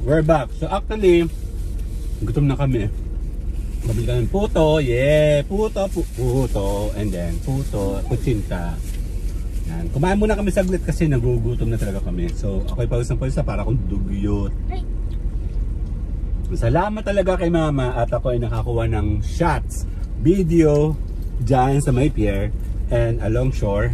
we're back. So actually, gutom na kami. Mabili kami puto, yeah, puto, and then puto, kutsinta. Yan. Kumain muna kami saglit kasi nagugutom na talaga kami. So ako'y pawis ng pawis para akong dugyot. Salamat talaga kay mama at ako ay nakakuha ng shots, video, dyan sa may pier and along shore.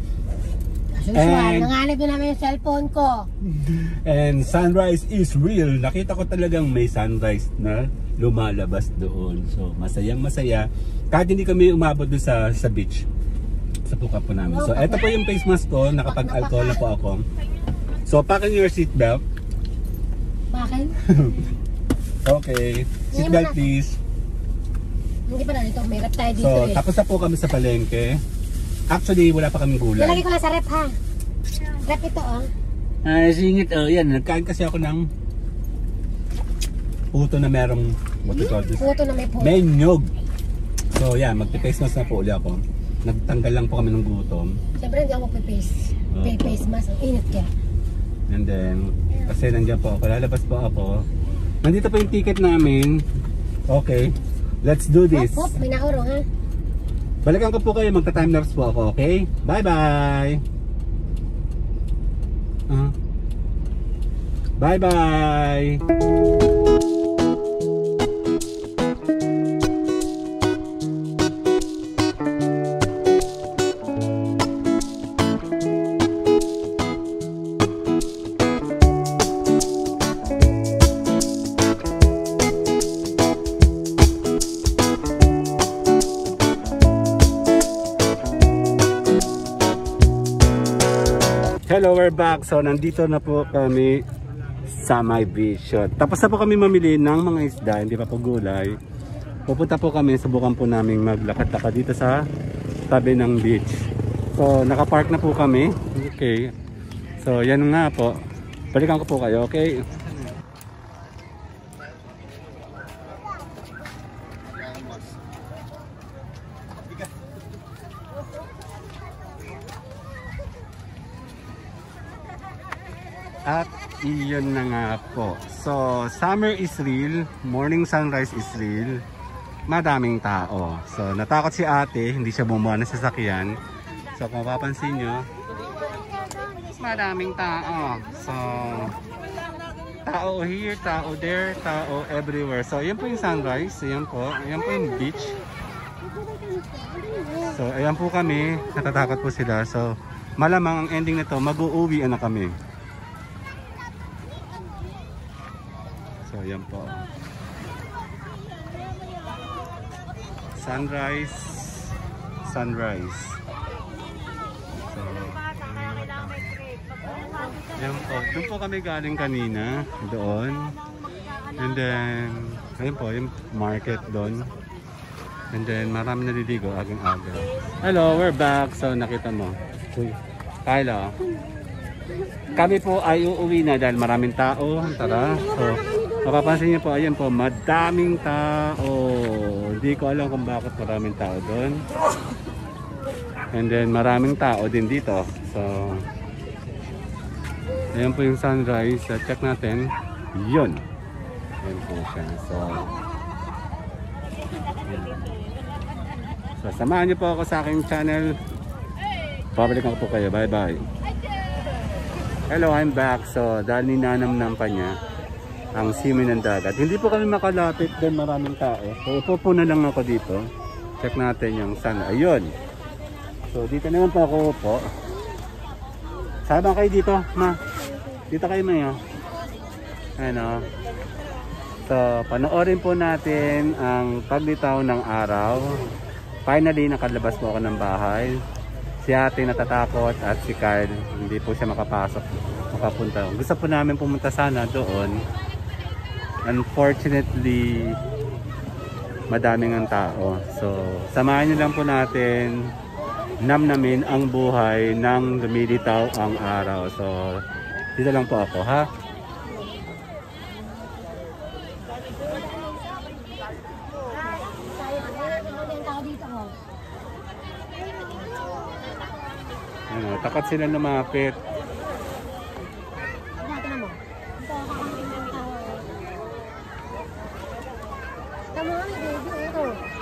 And nangalip na namin yung cellphone ko. And sunrise is real. Nakita ko talagang may sunrise na lumalabas doon. So masayang masaya. Kahit hindi kami umabot doon sa beach. Sa puka po namin. So eto po yung face mask ko. Nakapag-alcohol na po ako. So packing your seatbelt. Bakit? Okay. Seatbelt please. Hindi pa na dito. May rep tayo dito So tapos na po kami sa palengke. Actually, wala pa kaming gulay. Nalagay ko lang sa rep ha. Rep ito oh. Ay, singit oh. Yan, nagkain kasi ako ng puto na merong what do you call this? Puto na may puto. May nyog. So yan, magpe-face mask na po ulit ako. Nagtanggal lang po kami ng gutom. Siyempre hindi ako magpe-face. Face mask. Init kaya. And then, kasi nandiyan po ako. Lalabas po ako. Nandito po yung ticket namin. Okay. Let's do this. Hop, may naurong ha. Balikan ko po kayo, magta-time lapse po ako, okay? Bye-bye! Bye-bye! Hello, we're back. So, nandito na po kami sa my beach. Tapos na po kami mamili ng mga isda, hindi pa po gulay. Pupunta po kami, subukan po namin maglakad-lakad dito sa tabi ng beach. So, nakapark na po kami. Okay. So, yan nga po. Balikan ko po kayo, okay? At iyon na nga po. So, summer is real, morning sunrise is real, madaming tao. So, natakot si ate, hindi siya bumuha ng sasakyan. So, kung mapapansin nyo, madaming tao. So, tao here, tao there, tao everywhere. So, yan po yung sunrise, yan po yung beach. So, ayan po kami, natatakot po sila. So, malamang ang ending nito, mag-uuwi na kami. So, yan po. Sunrise. Sunrise. So, yan po. Doon po kami galing kanina. Doon. And then, ayun po, yung market doon. And then, marami naliligo agang-aga. Hello, we're back. So, nakita mo. Kyla. Kami po ay uuwi na dahil maraming tao. Tara. So, mapapansin niyo po, ayan po, madaming tao. Hindi ko alam kung bakit maraming tao doon. And then maraming tao din dito. So, ayan po yung sunrise. Check natin. Yun. Ayan po siya. So, samahan niyo po ako sa aking channel. Pabalikan ko po kayo. Bye bye. Hello, I'm back. So, dahil ninanam pa niya ang simoy ng dagat. Hindi po kami makalapit dahil maraming tao. So, upo na lang ako dito. Check natin yung sun. Ayun. So, dito naman po ako upo. Sama kayo dito, ma. Dito kayo, ma. Ano. So, panoorin po natin ang paglitaw ng araw. Finally, nakalabas po ako ng bahay. Si ate natatakot at si Kyle, hindi po siya makapunta. Gusto po namin pumunta sana doon. Unfortunately, madaming ang tao. So, samahan niyo lang po natin namnamin ang buhay nang lumilitaw ang araw. So, dito lang po ako, ha? Ano, takot sila lumapit.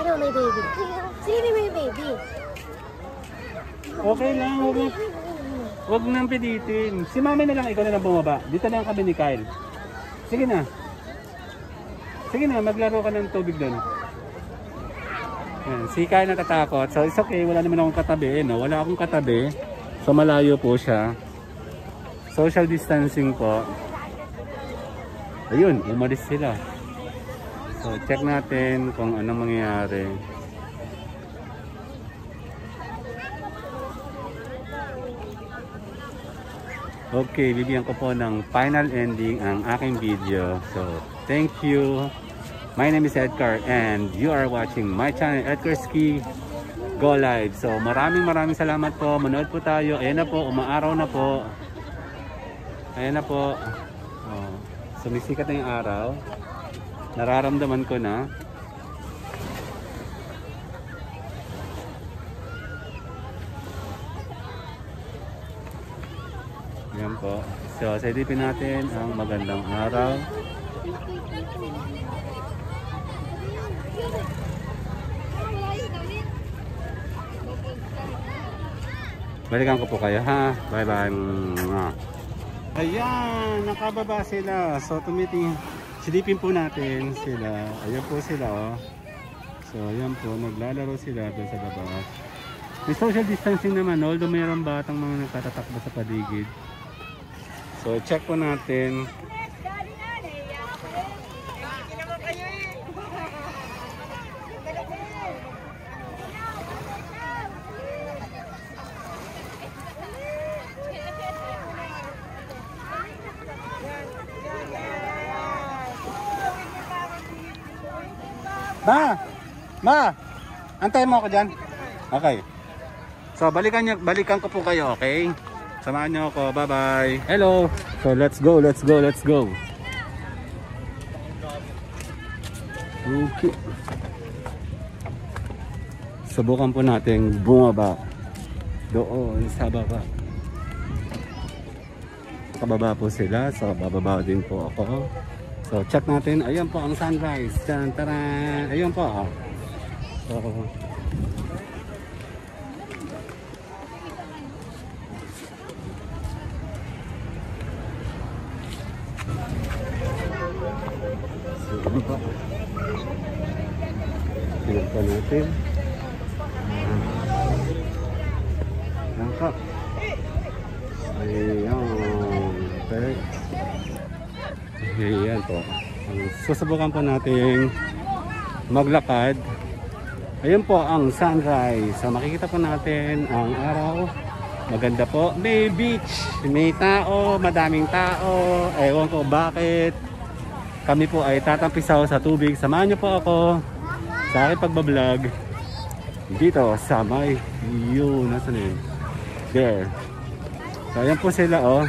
Sino may baby? Sino may baby? Okay lang, huwag nang pilitin. Si mami na lang, ikaw na lang bumaba. Dito lang kami ni Kyle. Sige na. Sige na, maglaro ka ng tubig doon. Yan, si Kyle natatakot. So it's okay, wala naman akong katabi. No? Wala akong katabi. So malayo po siya. Social distancing po. Ayun, umalis sila. So check natin kung anong mangyayari. Okay, bibigyan ko po ng final ending ang aking video. So, thank you. My name is Edgar and you are watching my channel, Edgar Ski Go Live. So, maraming salamat po. Manood po tayo. Ayan na po, umaaraw na po. Ayan na po. Oh, sumisikat na yung araw. Nararamdaman ko na. Yan po. So, silipin natin ang magandang araw. Balikan ko po kayo ha. Bye bye. Ayan, nakababa sila. So, silipin po natin sila. Ayan po sila oh. So, ayan po. Naglalaro sila doon sa labas. May social distancing naman. Although mayroong batang mga nagtatatakbo sa paligid. So, check po natin. Ma! Antayin mo ako dyan. Okay. So, balikan ko po kayo, okay? Samahan niyo ako. Bye-bye. Hello. So, let's go. Okay. Subukan po natin bumaba. Doon sa baba. Kababa po sila. So, bababa din po ako. So, check natin. Ayan po ang sunrise. Tara. Ayan po. So, sige pa. Tingnan pa natin. Ayan pa. Ayan. Okay. Ayan po. Susubukan po natin maglakad. Ayan po ang sunrise. So makikita po natin ang araw. Maganda po. May beach. May tao. Madaming tao. Ewan ko bakit. Kami po ay tatampisaw sa tubig. Samahan niyo po ako sa aking pagbablog dito sa may yun. Nasaan yun? There. So ayan po sila oh.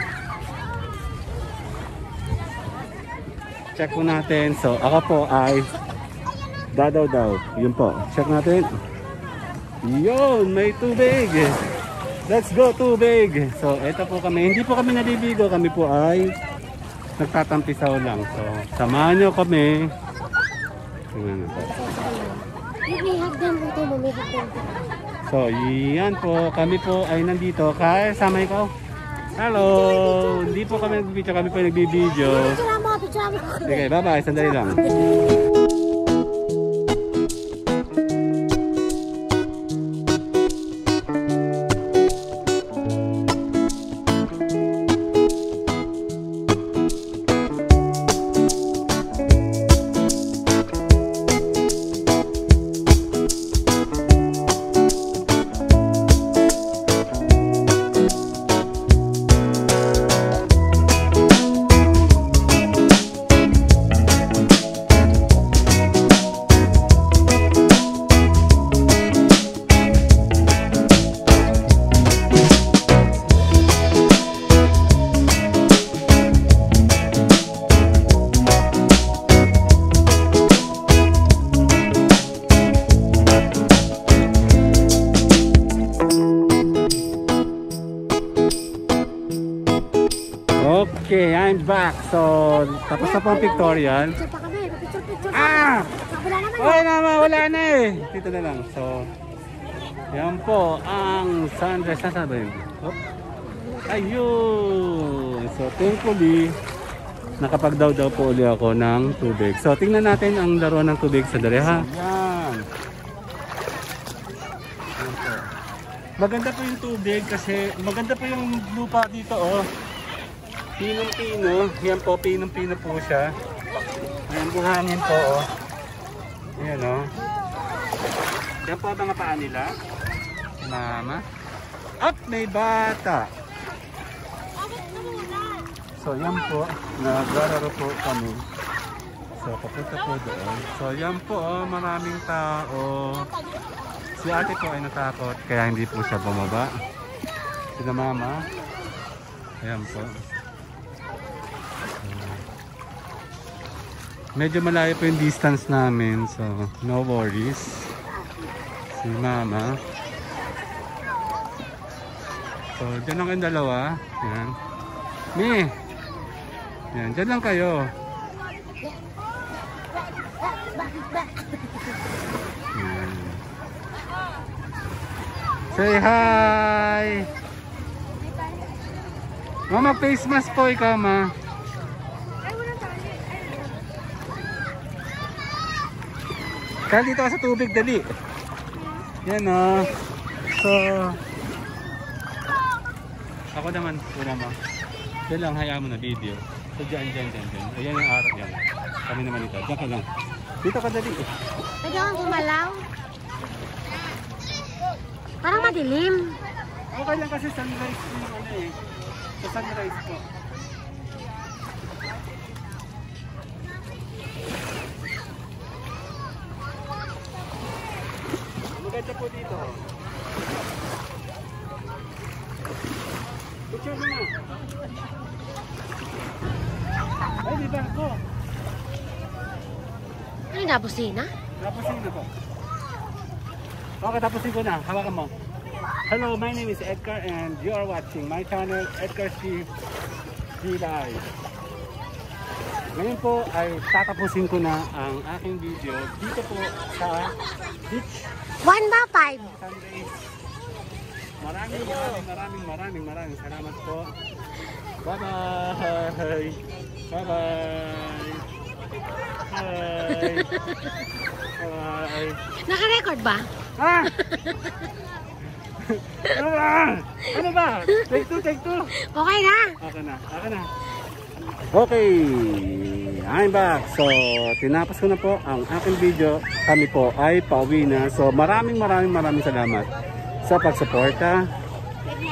Check po natin. So ako po ay dadaw. Yun po. Check natin. Yun. May tubig. Let's go tubig. So ito po kami. Hindi po kami naliligo. Kami po ay nagtatampisaw lang. So samahan nyo kami. May hagdan ito mo. May hagdan. So yan po. Kami po ay nandito. Kaya sama ikaw. Hello. Hindi po kami nagbibideo. Kami po ay nagbibideo. Okay, bye-bye. Sandali lang. Okay, I'm back. So, tapos na po ang pictorial. Ah! Wala naman. Oy, nama, wala na eh. Dito na lang. So, yan po ang sunrise. Nasaan ba yun? Oh. Ayun. So, thankfully, nakapagdaw-daw po uli ako ng tubig. So, tingnan natin ang laro ng tubig sa dali, ha? Yan. Yan po. Maganda po yung tubig kasi maganda po yung lupa dito, oh. Pinong-pino. Yan po, pinong-pino po siya. Yan, buhangin po, oh. Ayan, oh. Yan po ang mga paa nila. Mama. At may bata. So, yan po. Naglalaro po kami. So, papunta po doon. So, yan po, oh. Maraming tao. Si ate po ay natakot. Kaya hindi po siya bumaba. Sina mama. Ayan po. Medyo malayo po yung distance namin, so no worries. Si mama. So, dyan lang kayong dalawa. Yan. Mi! Yan, dyan lang kayo. Yan. Say hi! Mama, face mask po ikaw, ma. Kaya dito ka sa tubig, dali. Yan, o. So, ako naman, una mo. Diyan lang, hayaan mo na video. So, dyan. Ayan yung araw yan. Kami naman ito. Diyan ka lang. Dito ka, dali. Pwede akong gumalaw. Parang madilim. Okay lang kasi sunrise yung ano eh. Sa sunrise po. Maganda po dito. Picture mo na. Ay, di ba ako? Ay, nabusin na? Tapusin na po. Okay, tapusin ko na. Hawakan mo. Hello, my name is Edgar and you are watching my channel, Edgar C. Live. Ngayon po ay tatapusin ko na ang aking video dito po sa beach 1 ba 5? Sundays. Maraming salamat po. Bye-bye. Bye-bye. Bye. Bye. Naka-record ba? Ah! Ano ba? Ano ba? Take two. Okay na. Okay na. Okay, I'm back. So, tinapos ko na po ang aking video. Kami po ay pauwi na. So, maraming salamat sa pagsuporta.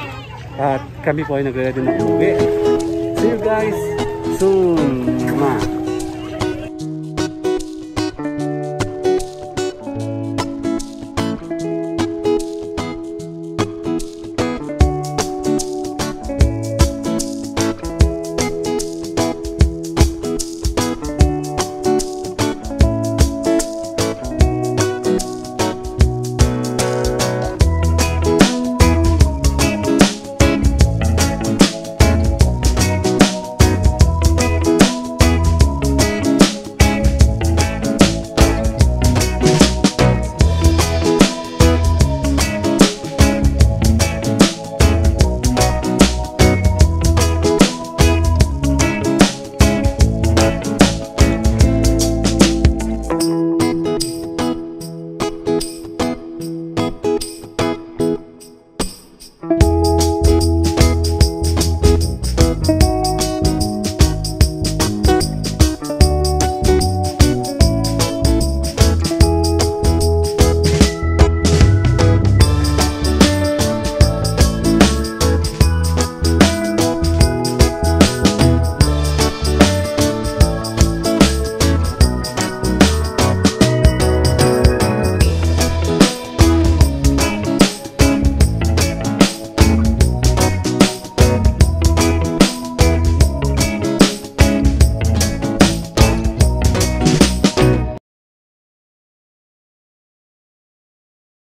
At kami po ay nagre-ready na uwi. See you guys soon.